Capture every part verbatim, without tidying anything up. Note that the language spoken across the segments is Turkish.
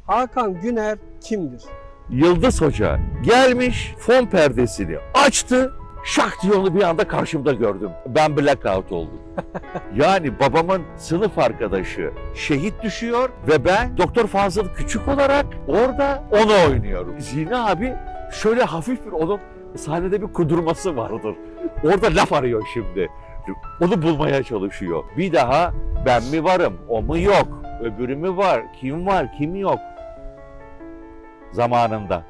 Hakan Güner kimdir? Yıldız Hoca gelmiş, fon perdesini açtı. Şak diye onu bir anda karşımda gördüm. Ben blackout oldum. Yani babamın sınıf arkadaşı şehit düşüyor ve ben Doktor Fazıl Küçük olarak orada onu oynuyorum. Zihni abi şöyle hafif bir onun sahnede bir kudurması vardır. Orada laf arıyor şimdi. Onu bulmaya çalışıyor. Bir daha ben mi varım, o mu yok, öbürü mü var, kim var, kim yok. Zamanında.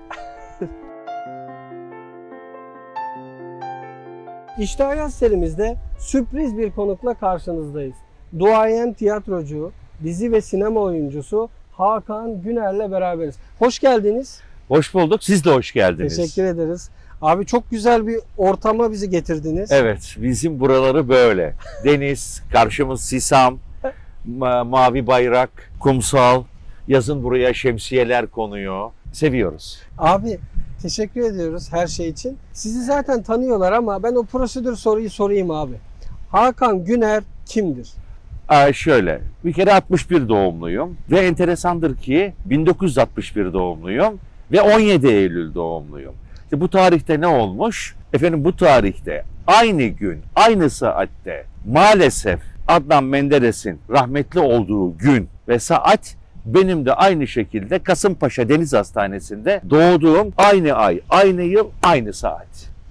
İşte Hayat serimizde sürpriz bir konukla karşınızdayız. Duayen tiyatrocu, dizi ve sinema oyuncusu Hakan Güner'le beraberiz. Hoş geldiniz. Hoş bulduk. Siz de hoş geldiniz. Teşekkür ederiz. Abi çok güzel bir ortama bizi getirdiniz. Evet, bizim buraları böyle. Deniz, karşımız Sisam, ma- mavi bayrak, kumsal. Yazın buraya şemsiyeler konuyor. Seviyoruz. Abi teşekkür ediyoruz her şey için. Sizi zaten tanıyorlar ama ben o prosedür soruyu sorayım abi. Hakan Güner kimdir? Aa, şöyle, bir kere altmış bir doğumluyum ve enteresandır ki bin dokuz yüz altmış bir doğumluyum ve on yedi Eylül doğumluyum. İşte bu tarihte ne olmuş? Efendim bu tarihte aynı gün, aynı saatte maalesef Adnan Menderes'in rahmetli olduğu gün ve saat benim de aynı şekilde Kasımpaşa Deniz Hastanesi'nde doğduğum aynı ay, aynı yıl, aynı saat.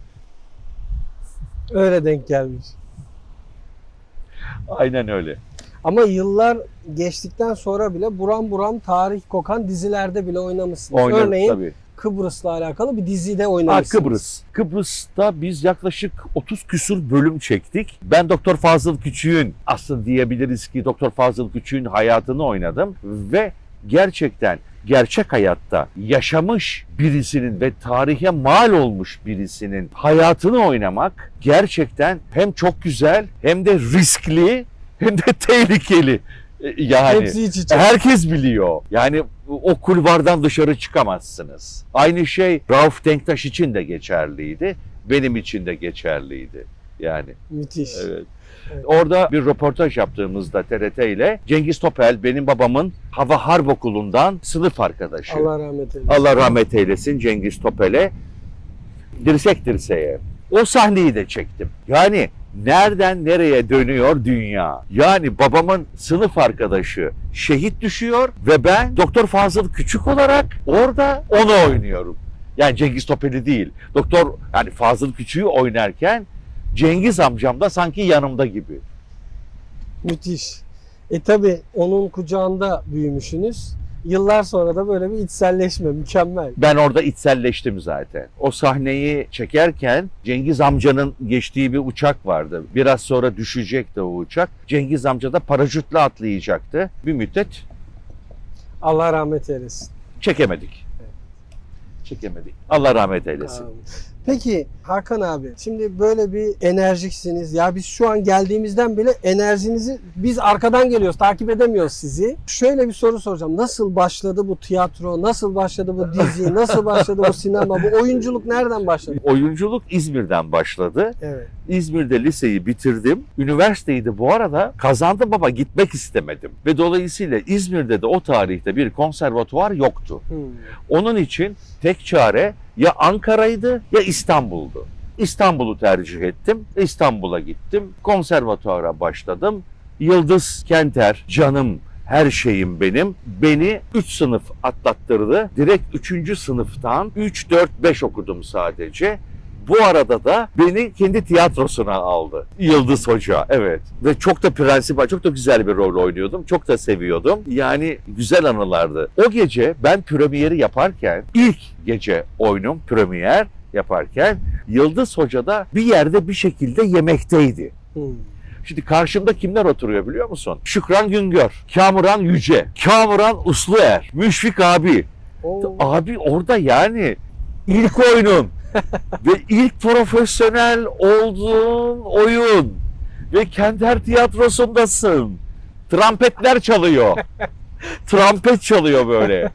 Öyle denk gelmiş. Aynen öyle. Ama yıllar geçtikten sonra bile buram buram tarih kokan dizilerde bile oynamışsınız. Oynadım, Örneğin tabii. Kıbrıs'la alakalı bir dizide Ha, oynamışsınız. Kıbrıs. Kıbrıs'ta biz yaklaşık otuz küsur bölüm çektik. Ben Doktor Fazıl Küçük'ün, aslında diyebiliriz ki Doktor Fazıl Küçük'ün hayatını oynadım ve gerçekten gerçek hayatta yaşamış birisinin ve tarihe mal olmuş birisinin hayatını oynamak gerçekten hem çok güzel hem de riskli hem de tehlikeli. Yani Hepsi iç içe. herkes biliyor. Yani o kulvardan dışarı çıkamazsınız. Aynı şey Rauf Denktaş için de geçerliydi. Benim için de geçerliydi. Yani Müthiş. evet. Evet. Orada bir röportaj yaptığımızda T R T ile Cengiz Topel benim babamın Hava Harp Okulu'ndan sınıf arkadaşı. Allah rahmet eylesin. Allah rahmet eylesin Cengiz Topel'e. Dirsek dirseğe. O sahneyi de çektim. Yani nereden nereye dönüyor dünya? Yani babamın sınıf arkadaşı şehit düşüyor ve ben Doktor Fazıl Küçük olarak orada onu oynuyorum. Yani Cengiz Topel'i değil. Doktor yani Fazıl Küçük'ü oynarken Cengiz amcam da sanki yanımda gibi. Müthiş. E tabi onun kucağında büyümüşsünüz. Yıllar sonra da böyle bir içselleşme mükemmel. Ben orada içselleştim zaten. O sahneyi çekerken Cengiz amcanın geçtiği bir uçak vardı. Biraz sonra düşecekti o uçak. Cengiz amca da paraşütle atlayacaktı. Bir müddet Allah rahmet eylesin. çekemedik. Çekemedik. Allah rahmet eylesin. Amin. Peki Hakan abi, şimdi böyle bir enerjiksiniz. Ya biz şu an geldiğimizden bile enerjinizi, biz arkadan geliyoruz, takip edemiyoruz sizi. Şöyle bir soru soracağım. Nasıl başladı bu tiyatro? Nasıl başladı bu dizi? Nasıl başladı bu sinema? Bu oyunculuk nereden başladı? Oyunculuk İzmir'den başladı. Evet. İzmir'de liseyi bitirdim. Üniversiteyi de bu arada kazandım ama gitmek istemedim. Ve dolayısıyla İzmir'de de o tarihte bir konservatuvar yoktu. Hmm. Onun için tek çare ya Ankara'ydı ya İstanbul'du. İstanbul'u tercih ettim. İstanbul'a gittim. Konservatuvara başladım. Yıldız Kenter, canım, her şeyim benim. Beni üç sınıf atlattırdı. Direkt üçüncü sınıftan üç, dört, beş okudum sadece. Bu arada da beni kendi tiyatrosuna aldı. Yıldız Hoca, evet. Ve çok da prensipal, çok da güzel bir rol oynuyordum. Çok da seviyordum. Yani güzel anılardı. O gece ben premieri yaparken, ilk gece oyunum premier yaparken Yıldız Hoca da bir yerde bir şekilde yemekteydi. Hmm. Şimdi karşımda kimler oturuyor biliyor musun? Şükran Güngör, Kamuran Yüce, Kamuran Usluer, Müşfik abi. Oo. Abi orada yani ilk oyunun ve ilk profesyonel olduğun oyun ve Kenter Tiyatrosu'ndasın. Trampetler çalıyor. Trompet çalıyor böyle.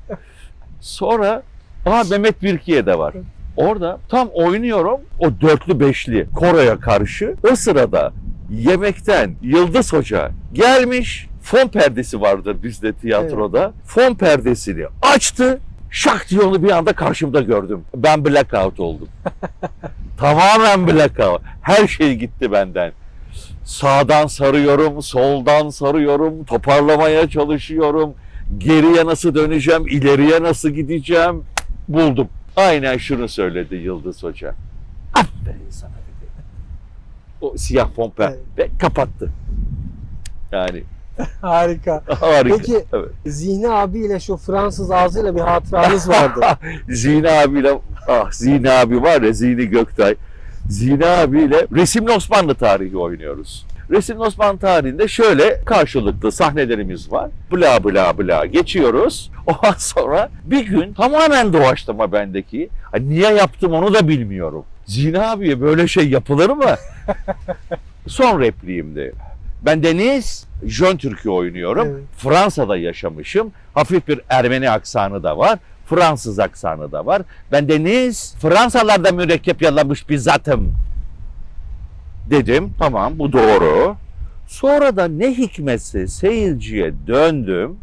Sonra aa Mehmet Birkiye de var. Orada tam oynuyorum o dörtlü beşli koroya karşı. O sırada yemekten Yıldız Hoca gelmiş, fon perdesi vardır bizde tiyatroda. Evet. Fon perdesini açtı. Şak diye onu bir anda karşımda gördüm. Ben blackout oldum. Tamamen blackout. Her şey gitti benden. Sağdan sarıyorum, soldan sarıyorum, toparlamaya çalışıyorum. Geriye nasıl döneceğim, ileriye nasıl gideceğim buldum. Aynen şunu söyledi Yıldız Hoca. Aferin sana dedi. O siyah fon perde evet. Ve kapattı. Yani harika. Harika. Peki evet. Zihni abiyle şu Fransız ağzıyla bir hatıranız vardı. Zihni abiyle, ah Zihni abi var ya, Zihni Göktay. Zihni abiyle Resimli Osmanlı tarihi oynuyoruz. Resimli Osmanlı tarihinde şöyle karşılıklı sahnelerimiz var. Bla bla bla geçiyoruz. Ondan sonra bir gün tamamen doğaçlama bendeki. Hani niye yaptım onu da bilmiyorum. Zihni abiye böyle şey yapılır mı? Son repliğimdi. Ben Deniz, Jön Türk'ü oynuyorum. Evet. Fransa'da yaşamışım. Hafif bir Ermeni aksanı da var. Fransız aksanı da var. Ben Deniz, Fransalarda mürekkep yalamış bir zatım. Dedim, tamam bu doğru. Sonra da ne hikmetse seyirciye döndüm.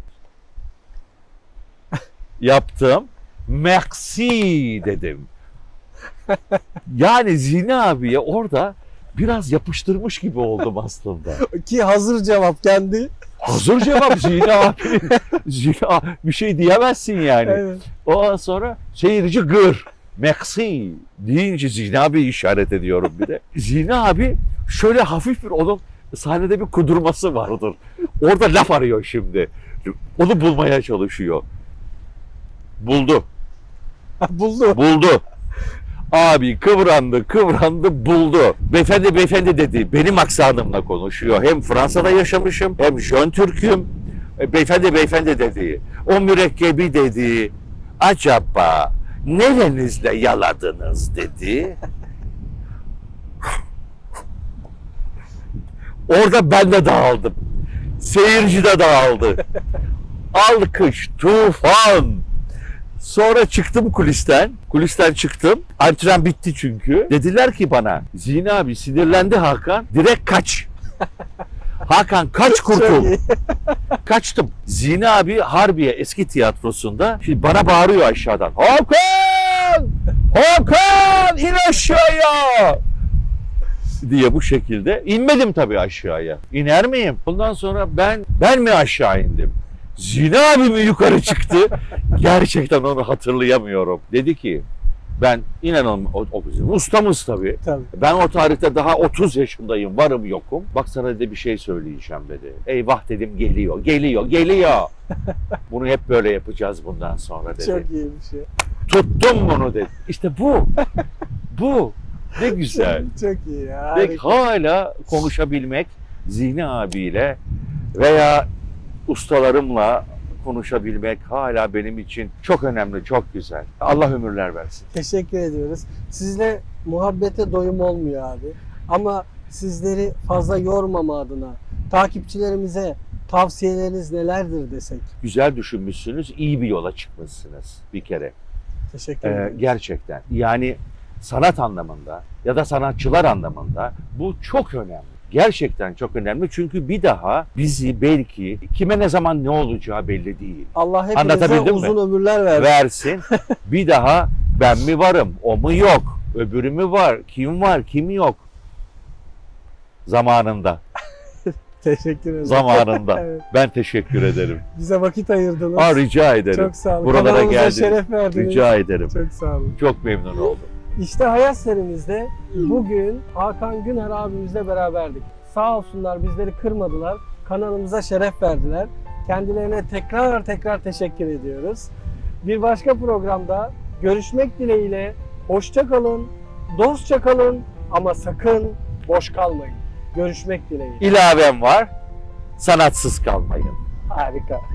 Yaptım. Merci dedim. Yani Zihni abiye orada biraz yapıştırmış gibi oldum aslında. Ki hazır cevap kendi. Hazır cevap Zihni abi. Zihni abi. Bir şey diyemezsin yani. Evet. Ondan sonra seyirci gır. Merci deyince Zihni abi işaret ediyorum bir de. Zihni abi şöyle hafif bir, onun sahnede bir kudurması vardır. Orada laf arıyor şimdi. Onu bulmaya çalışıyor. Buldu. Buldu. Buldu. Abi kıvrandı, kıvrandı, buldu. Beyefendi, beyefendi dedi. Benim aksanımla konuşuyor. Hem Fransa'da yaşamışım, hem Jön Türk'üm. Beyefendi, beyefendi dedi. O mürekkebi dedi. Acaba nerenizle yaladınız dedi. Orada ben de dağıldım. Seyirci de dağıldı. Alkış, tufan. Sonra çıktım kulisten. Kulisten çıktım. Antren bitti çünkü. Dediler ki bana, Zihni abi sinirlendi Hakan. Direkt kaç. Hakan kaç kurtul. Kaçtım. Zihni abi Harbiye eski tiyatrosunda şimdi bana bağırıyor aşağıdan. Hakan! Hakan! İn aşağıya! Diye bu şekilde. İnmedim tabii aşağıya. İner miyim? Bundan sonra ben ben mi aşağı indim? Zihni abi mi yukarı çıktı? Gerçekten onu hatırlayamıyorum. Dedi ki, ben inanın o, o bizim ustamız tabii. tabii. Ben o tarihte daha otuz yaşındayım, varım yokum. Bak sana dedi bir şey söyleyeceğim dedi. Eyvah dedim, geliyor, geliyor, geliyor. Bunu hep böyle yapacağız bundan sonra dedi. Çok iyi bir şey. Tuttum bunu dedi. İşte bu. Bu. Ne güzel. Çok, çok iyi ya. Ve hala konuşabilmek Zihni abiyle veya ustalarımla konuşabilmek hala benim için çok önemli, çok güzel. Allah ömürler versin. Teşekkür ediyoruz. Sizle muhabbete doyum olmuyor abi. Ama sizleri fazla yormama adına takipçilerimize tavsiyeleriniz nelerdir desek? Güzel düşünmüşsünüz, iyi bir yola çıkmışsınız bir kere. Teşekkür ederim. Ee, gerçekten. Yani sanat anlamında ya da sanatçılar anlamında bu çok önemli. Gerçekten çok önemli çünkü bir daha bizi belki kime ne zaman ne olacağı belli değil. Allah hepinize uzun mi? ömürler versin. Versin. Bir daha ben mi varım, o mu yok, öbürü mü var, kim var, kim yok. Zamanında. Teşekkür ederim. Zamanında. Evet. Ben teşekkür ederim. Bize vakit ayırdınız. Aa, rica ederim. Çok sağ olun. Buralara geldiniz. Şeref verdiniz. Rica ederim. Çok sağ olun. Çok memnun oldum. İşte Hayat serimizde bugün Hakan Güner abimizle beraberdik. Sağ olsunlar bizleri kırmadılar. Kanalımıza şeref verdiler. Kendilerine tekrar tekrar teşekkür ediyoruz. Bir başka programda görüşmek dileğiyle. Hoşça kalın, dostça kalın ama sakın boş kalmayın. Görüşmek dileğiyle. İlavem var. Sanatsız kalmayın. Harika.